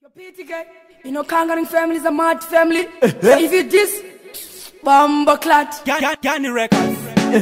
You know, conquering family is a mad family. If it is, bomba clat. Gani records.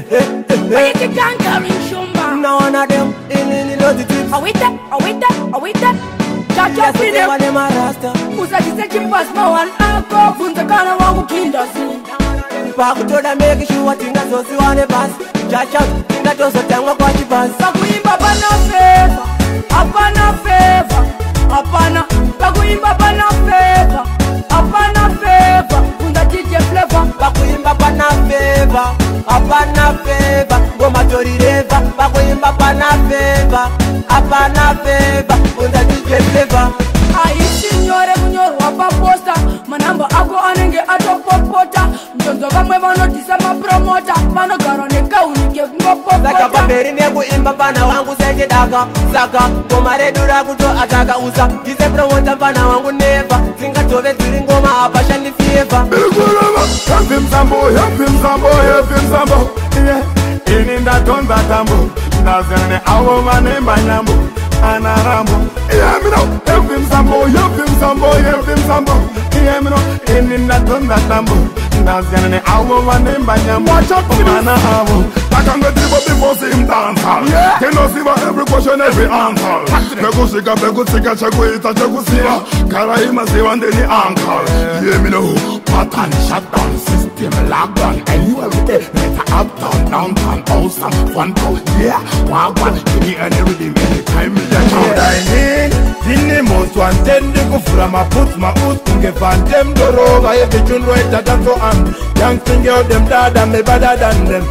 Why you conquering Shumba? No one of them in the tips. Are we that? Are we that? Are we that? Chacha freedom. Usajise chimpas mawan ako funza kana wangu kindosi. Pakutoda make sure tinga zosi wane pass. Chacha tinga toso tangwa kwa chipas. Pakuimba bana favor, apana favor, apana. Pakuimba bana favor, apana favor. Funza chiche flavor. Pakuimba bana favor, apana favor. Goma tori reva. Pakuimba bana favor, apana favor. Funza chiche flavor. Aisi nyore kunyoro wapa posta. Manamba ako anenge atopopota. Mtonzo vamwe vanotisa mapromota. Vano garoneka unike kungopopota. Saka paperi neku imba pana wangu seje daga. Saka komare dura kuto ataka usa. Kise promota pana wangu neva. Singa tove turi ngoma apasha ni fieva. Bilgulama, help him sambo, help him sambo, help him sambo. Yeah, in that tonda tambo. Nazane awo mane manyambo. Anarambo, yeah, me know. Help him sambo, help him sambo, help him sambo. Yeah, me know. In that tonda tambo. Nazane awo mane manyambo. Watch out, Anarambo. I can get it before see him dance hall. Can you see about every question, every answer? Pego shika, chago ita, chago siva. Kara ima siva ndeni ankle. Yeah, me know. Pattern, shutdown, system, lockdown. Anywhere we there, better uptown, downtown, awesome, fun town. Yeah, wagwan, give me any rhythm, anytime me a count. Dining, dini most wanted, go from a put my hood, kunge van them dorova, every tune right at so am. Young thing out them dad and me better than them.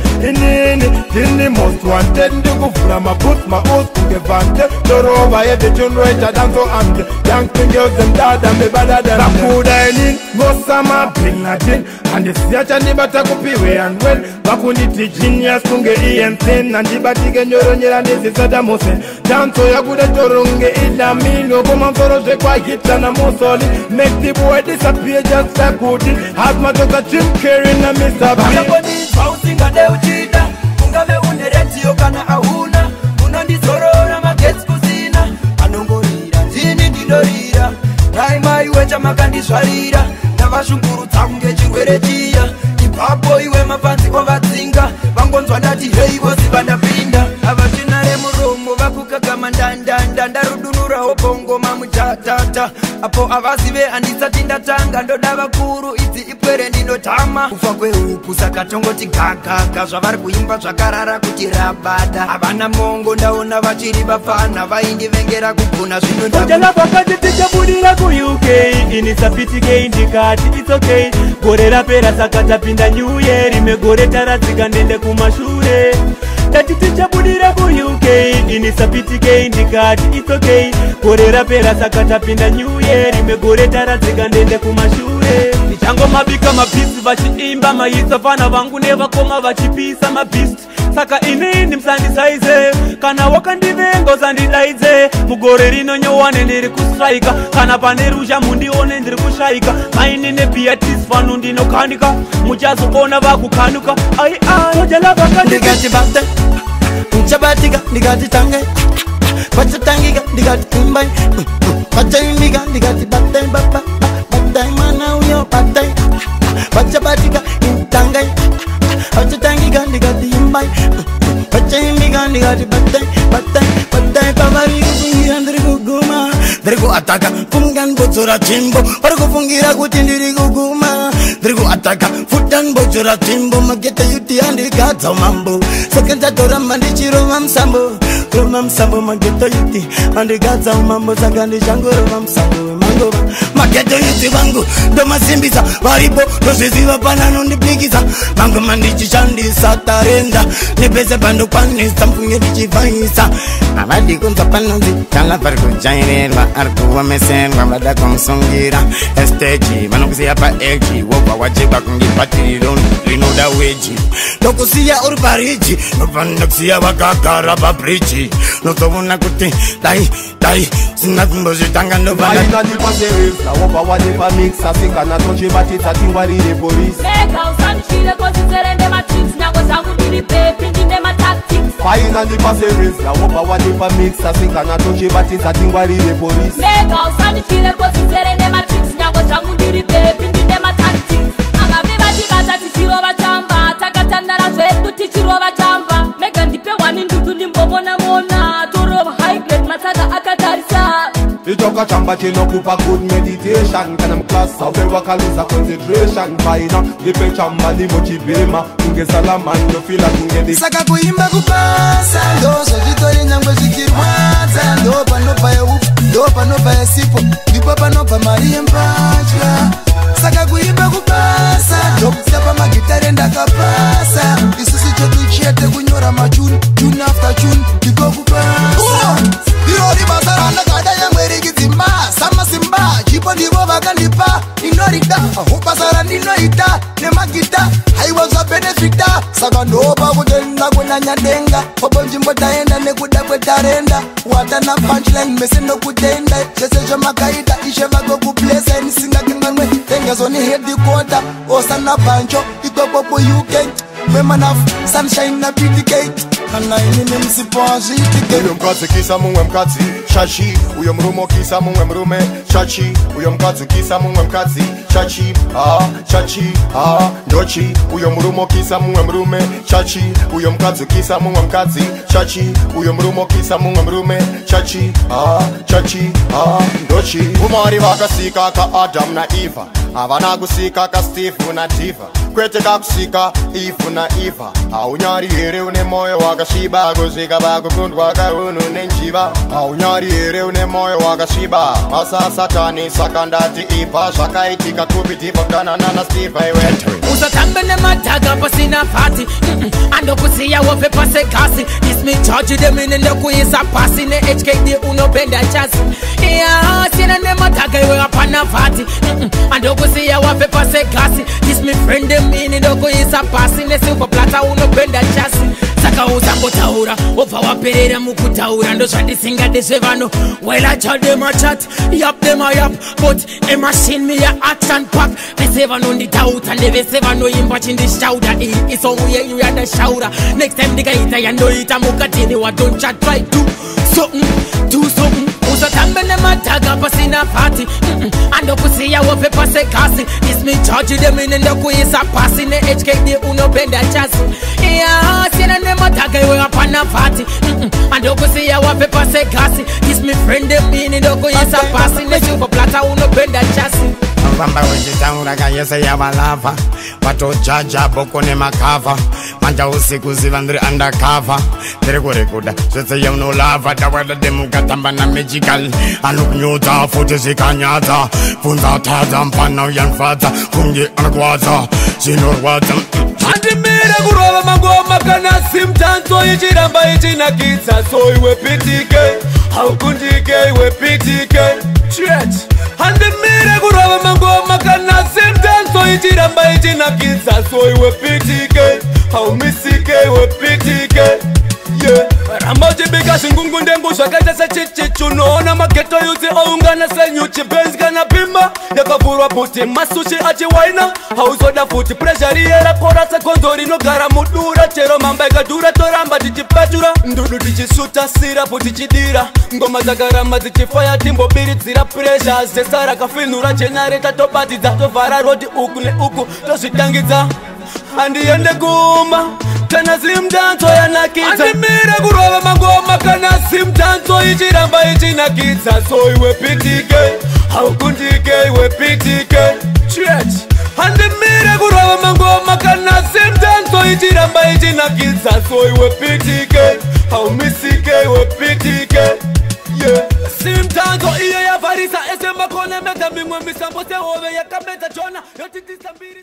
Dini most wanted, go from a put my hood, kunge van them dorova, every tune right at so am. Young thing out them dad and me better than them. Baku dining, most summer bring a gin, and the theatre ni bata kupiwe and when. Baku niti genius kunge iensen, and the batige nyoro nyera nisi sada mosen. Danto ya kude torunge ila mino, kuma mforoje kwa hita na musoli. Make the boy disappear just like Woody. Have my daughter Jim Carrey na Mr. B. Somebody bouncing a deo chida. Ungave unereti yokana ahuna. Unandizorora magets kusina. Anongorira, zini didorira. Raima iwecha makandishwarira. Navashunguru tange chingwerejia. Ipapo iwe mafanzi kwa vatsinga. Vangonzwa ndati hei vosi vandapinda. Avachinare muromo vakuka kama ndandanda. Ndarudunura obongo mamutatata. Apo avazive andisati ndatanga. Ndoda vakuru idzi ipwere ndinotama. Kufa kwehuku saka tongoti kakaka. Zvavari kuimba zvakarara kuti rabada. Havana mongo ndaona vachiri vafana. Vaindivengera kugona zvinonda. Ujala pakati tichapudira ku UK. Inisapitike indikati it's okay. Gore rapera saka tapinda New Year. Imegore taradzika ndende kumashure. Tati tichapudira ku UK. Inisapitike indikati it's okay. Gore rapera saka tapinda New Year. Imegore taradzika ndende kumashure. Nichangomabika mabhisti vachiimba maisa. Fana vangu nevakoma vachipisa mabhisti. Saka inini msandisaize. Kana wakandivengo zandidaidze. Mugore rino nyowane ndiri kustrika. Kana pane rusha mundione ndiri kushaika. Maini nebiatis fanu ndinokanika. Muchazoona vakukanuka. Ai ai ojala vakati Ndigati bate Nchabatika ndigati tange Pachatangiga ndigati imbai Pachaimiga ndigati bate Baba Bate mana uyo bate Pachabatika intange Pachatangiga ndigati imbai Pachaimiga ndigati bate Bate Bate Pabari kufungira ndiri kuguma Ndiri kuataka fungan bochora chimbo Pari kufungira kuti ndiri kuguma Ndiri kuataka futan bochora chimbo Mageta yuti andigadza mambo Sakanja tora mandichiro mamsambo Roma msambo mageta yuti andigadza mambo Sakandi shango roma msambo Mangova Mageta yuti vangu Doma simbisa Varibo Roshiziva panano ndiplikiza Mango mandichishandisa tarenda Nipese bando panisa Mfunge dichivaisa Mavadi kunza panonzi Kala parku jainirwa Arkuwa mesenwa Vada kumsungira Esteji Vanokusia pa eji Wopa wajiba kungipatiri Linoda weji Nokusia urbariji Novandokusia wakakara babriji Notovuna kuti Tai Sinakumbozitanga novana Aina di paserisa Wopa wajiba mixa Sika na tochi batita Tingwarire police Mega usanchile Kosi serende matrix Nyango zangu nili pepi Ndine ma tactics Finally pass a race. La wopa wadipa mix asika na toche bati satingwari the police. Mega usani kile kwa sizere ne matrix. Nyango changu ndiri baby ndine matactics. Anga viva jibata tichiro bachamba. Takatandara zwetu tichiro bachamba. Mega ndipe wani ndudu nimbobo na mona. Toro high grade matata akatarisa. Itoka chamba chino kupa good meditation. Kanam class awe wakaluza concentration. Faina dipe chamba ni mochibema. Tunge salama ndo fila tunge di. Saka kuimba kupasa ndoso jitori nyangwe zikirwaza. Ndopa nopa ya ufu, ndopa nopa ya sipo. Nipopa nopa marie mpacha. Saka kuimba kupasa ndokusiapa magitare ndakapasa. Isusu chetu chiete kunyora machuni. Tune after tune, niko kupasa. Irori basaranda kada nyangwe rigizima. Sama simba, jipo ndivo bakandipa. Inorita, upasara ninoita. Nemagita, haiwaza benefita. Saka ndopa kutenda kuna nyadenga. Popo njimbo taenda nekuda kwetarenda. Wata na punchline mesendo kutenda. Chesejo makaita, isheva goku place. Nisinga kimangwe, tenga zoni head quarter. Osana bancho, itopopo UK. Memanaf, sunshine na PDK. Kana inini msiponji tike. Uyo mkazi kisa mungwe mkazi Shachi, uyo mrumo kisa mungwe mrume Shachi, uyo mkazi kisa mungwe mkazi Shachi, shachi, ndochi Uyo mrumo kisa mungwe mrume Shachi, uyo mkazi kisa mungwe mkazi Shachi, uyo mrumo kisa mungwe mrume Shachi, ndochi Umari wakasika ka Adam na Eva Avana kusika ka Steve na Diva Kwete kakusika Eve na Eva Aunyari ere une moyo wakashiba Kusika bako kundwa karunu nenchiba Aunyari ere une moyo wakashiba Masa satani sakandati Eva Shakaitika kupitipa kanana Steve Usatambe ne mataga pasina fati Ando kusiya wofe pase kasi This me charge them in the kuisa pasi Ne HKD uno benda chasi Yeah, sina ne mataga iwe apana fati Ando kusiya wofe pase kasi This me friend them in the kuisa pasi Ne silver plata uno benda chasi Saka uzambo taura Ova waperera mukutaura Ndo shadisinga desevano Well I chat them a chat Yap them a yap But a machine me a action pack Desevano ndi tauta Nevesevano imba chindi shauda Iso muye you ya da shaura Next time diga ita ya ndo ita mukatini Wa don't chat try do something Do something Usatambe ne mataga pasina fati Ando kusiya wofe pase kasi This me charge them in the kuisa pasi Ne HKD uno benda chasi Yeah, sina ne mataga iwe apana fati Ando kusiya wofe pase kasi This me friend them in the kuisa pasi Ne silver plata uno benda chasi Mbamba wenjitaura kayese ya balava Pato jaja boko ne makava Manja usiku zivandri undercover Tere kure kuda Swetse ya uno lava Dawada demu katamba na magical Anuk nyuta Futi zikanyata Funza taza mpana uyanfata Fungi anakwaza Sinur wata Andimira kuroba mangoma kana simtanto ichiramba ichina kitsa So iwe pitike Haukundike iwe pitike Church Andimira kuroba mangoma kana simtanto ichiramba ichina kitsa So iwe pitike Haumisike iwe pitike Yeah Ramboji bika shingungu ndengu shakata sa chichichu Noona maketo yuzi oungana sa nyuchi Benzi kana bimba Yakavurwa puti masushi achi waina Hauzoda futi pressure yera kora sa konzori no gara mudura Chero mamba ikadura toramba tichipachura Ndudu tichisuta sira puti chidira Ngoma za garama tichifaya timbo biri zira pressure Zesara kafinura generator topatiza Tovara rodi uku ne uku toshitangiza Andiende gumba Kana simtanto ya nakita Andimira kuroba mangoma Kana simtanto ichiramba ichina kitsa So iwe pitike Haukundike iwe pitike Church Andimira kuroba mangoma Kana simtanto ichiramba ichina kitsa So iwe pitike Haumisike iwe pitike Yeah Simtanto iyo ya varisa Ese makone meta mingwe misambo Se ove ya kameta chona Yotitisa mbiri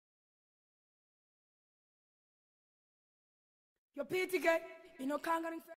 Your PTK, you know,